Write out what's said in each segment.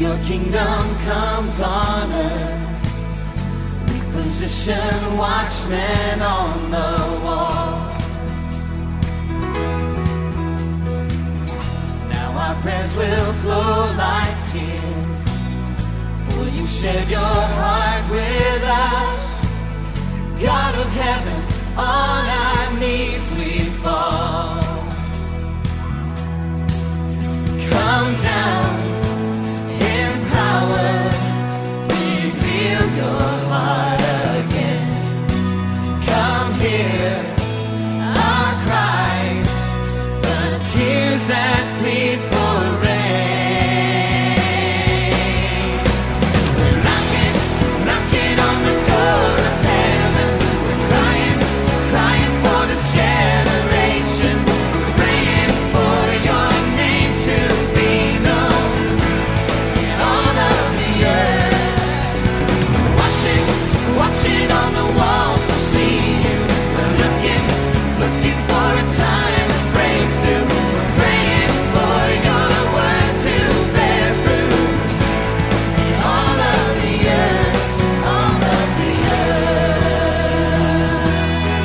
your kingdom comes on earth. We position watchmen on the wall. Now our prayers will flow like tears, for you shared your heart with us. God of heaven, on our knees we fall. Come down in power, reveal your heart again. Come hear our cries, the tears that plead for rain. We're knocking, knocking on the door of heaven. We're crying, crying for this generation. We're praying for your name to be known in all of the earth. We're watching, watching on the walls to see you. We're looking, looking for a time to break through. We're praying for your word to bear fruit in all of the earth, all of the earth.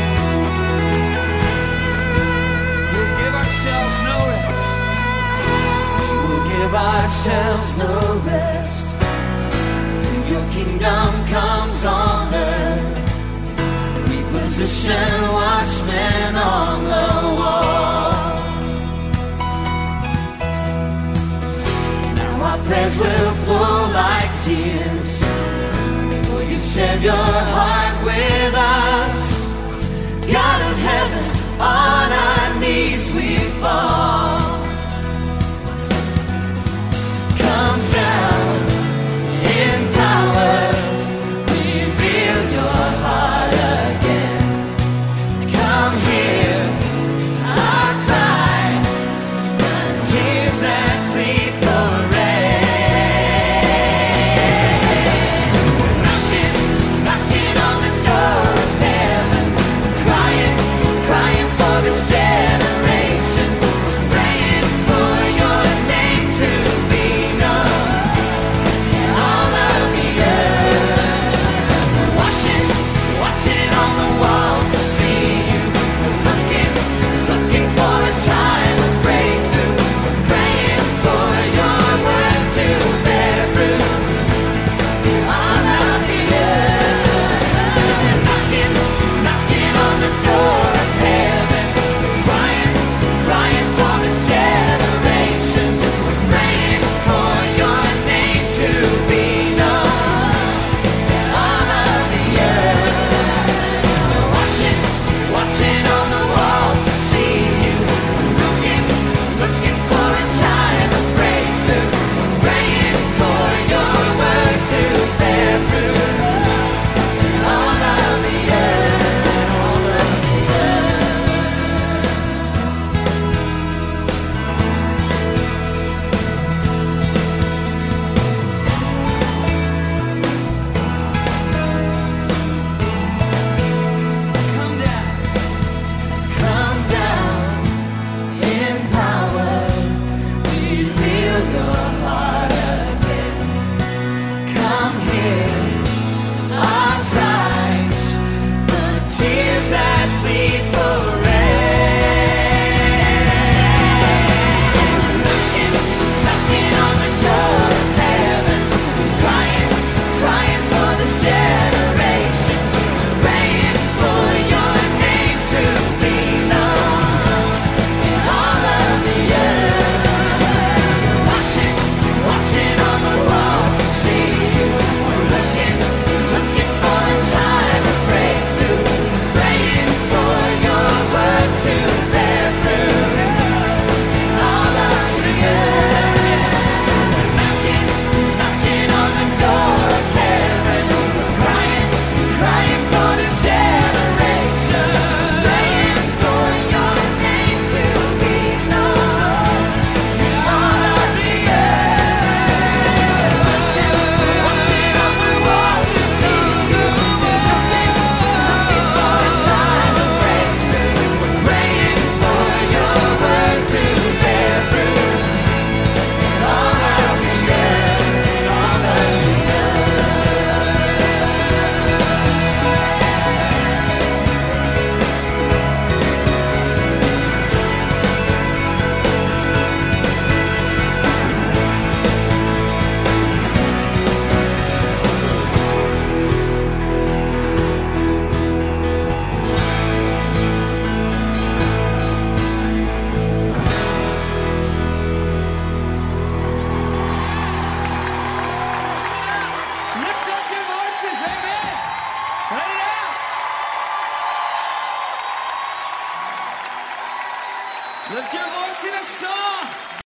We'll give ourselves no rest. We will give ourselves no rest till your kingdom comes on earth. We position watchmen on the wall. Now our prayers will flow like tears, for you shared your heart with us. God of heaven, on our knees we fall. Come down in power, reveal your heart again. Come hear our cries, the tears that plead for rain. We're knocking, knocking on the door of heaven. Crying, crying for this generation. Lift your voice in a song.